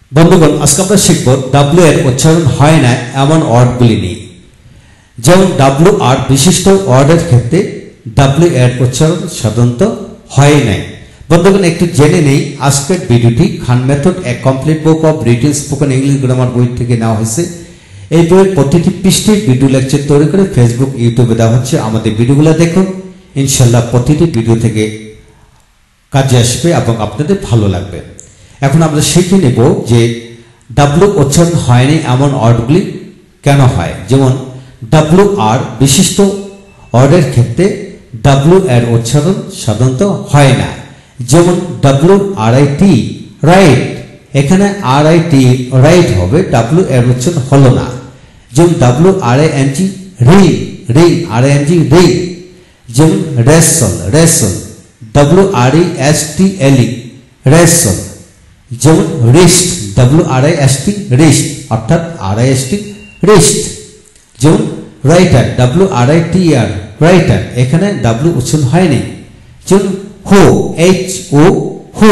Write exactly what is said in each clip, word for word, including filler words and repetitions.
বন্ধুগণ আজকে আমরা শিখব ডাব্লিউ এর উচ্চারণ হয় না এমন ওয়ার্ডগুলি নিয়ে। যেমন ডাব্লিউ আর বিশিষ্ট ওয়ার্ডের ক্ষেত্রে ডাব্লিউ এর উচ্চারণ সাধারণত হয় না। বন্ধুগণ একটু জেনে নেই আজকের ভিডিওটি খান মেথড এ complete book of written spoken English grammar বই থেকে নেওয়া হয়েছে। এই বইয়ের প্রতিটি পৃষ্ঠায় ভিডিও লেকচার তৈরি করে ফেসবুক ইউটিউবে দেওয়া হচ্ছে। আমাদের ভিডিওগুলো দেখুন, ইনশাল্লাহ প্রতিটি ভিডিও থেকে কাজে আসবে এবং আপনাদের ভালো লাগবে। এখন আমরা শিখে নেব যে ডাব্লিউ উচ্চারণ হয়নি এমন ওয়ার্ডগুলি কেন হয়। যেমন ডাব্লিউ আর বিশিষ্ট ওয়ার্ডের ক্ষেত্রে ডাব্লিউ এর উচ্চারণ সাধারণত হয় না। যেমন W R I T write, এখানে আর আই টি রাইট হবে, ডাব্লিউ এর উচ্চারণ হলো না। যেমন W R I N G ring, ring R I N G ring. যেমন wrestle, wrestle W R E S T L E wrestle. যেমন wrist, W R I S T wrist অর্থাৎ R I S T wrist. যেমন writer, W R I T R writer, এখানে W উচ্চারণ হয়নি। যেমন who, H O who.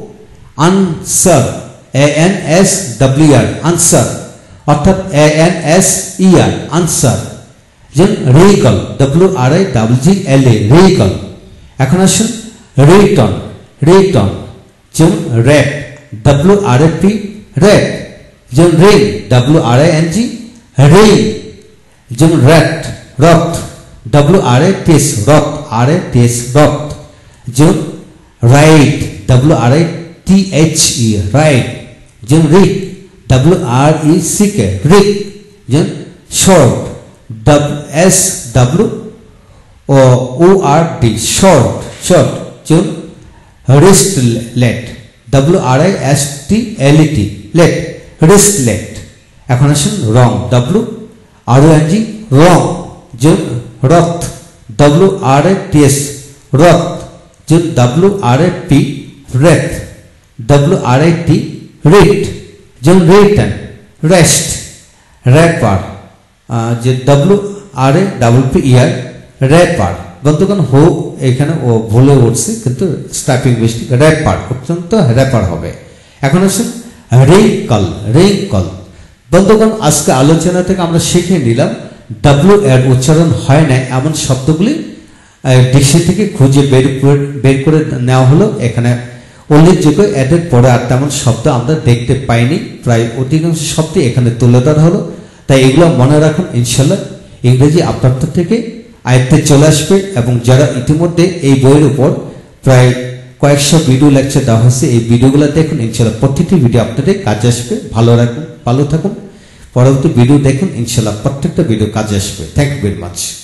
Answer, A N S W R answer অর্থাৎ A N S E R answer. যেমন wriggle, W R I W G L A wriggle. এখন আসুন return, return. যেমন wrap, W R A P wrap. যেমন ring, W R I N G ring. যেমন rat, রক্ত, W R A T S রক্ত, R A T S রক্ত। যেমন writhe, W R I T H E right. যেমন wreck, W R E C K wreck. যেমন sword, S W O R D sword, sword. যেমন wristlet, W R I S T L E T let, wristlet. এখন আসুন রং, W R O N G রং। যেমন রক্ত, W R A T S রক্ত। যেমন W R A P রেট, W R I T writ. যেমন return, wrest, wrapper, যে W R A double P ইয়ার র্যাপার। বন্ধুগণ হো এখানে ও ভুলে উঠছে কিন্তু স্টাইপিং মিস্টেক, র্যাপার অত্যন্ত র্যাপার হবে। এখন আসুন রিঙ্কল, রিঙ্কল। বন্ধুগণ আজকে আলোচনা থেকে আমরা শিখে নিলাম ডাব্লিউ এর উচ্চারণ হয় না এমন শব্দগুলি ডিকশনারি থেকে খুঁজে বের বের করে নেওয়া হলো। এখানে উল্লেখযোগ্য এদের পরে আর তেমন শব্দ আমরা দেখতে পাইনি, প্রায় অধিকাংশ শব্দ এখানে তুলে ধরা হলো। তাই এগুলো মনে রাখুন, ইনশাল্লাহ ইংরেজি আপনার থেকে আয়ত্তে চলে আসবে। এবং যারা ইতিমধ্যে এই বইয়ের উপর প্রায় কয়েকশো ভিডিও লেকচার দেওয়া হয়েছে, এই ভিডিওগুলো দেখুন, ইনশাল্লাহ প্রত্যেকটি ভিডিও আপনাদের কাজে আসবে। ভালো রাখুন, ভালো থাকুন, পরবর্তী ভিডিও দেখুন, ইনশাল্লাহ প্রত্যেকটা ভিডিও কাজে আসবে। Thank you very much.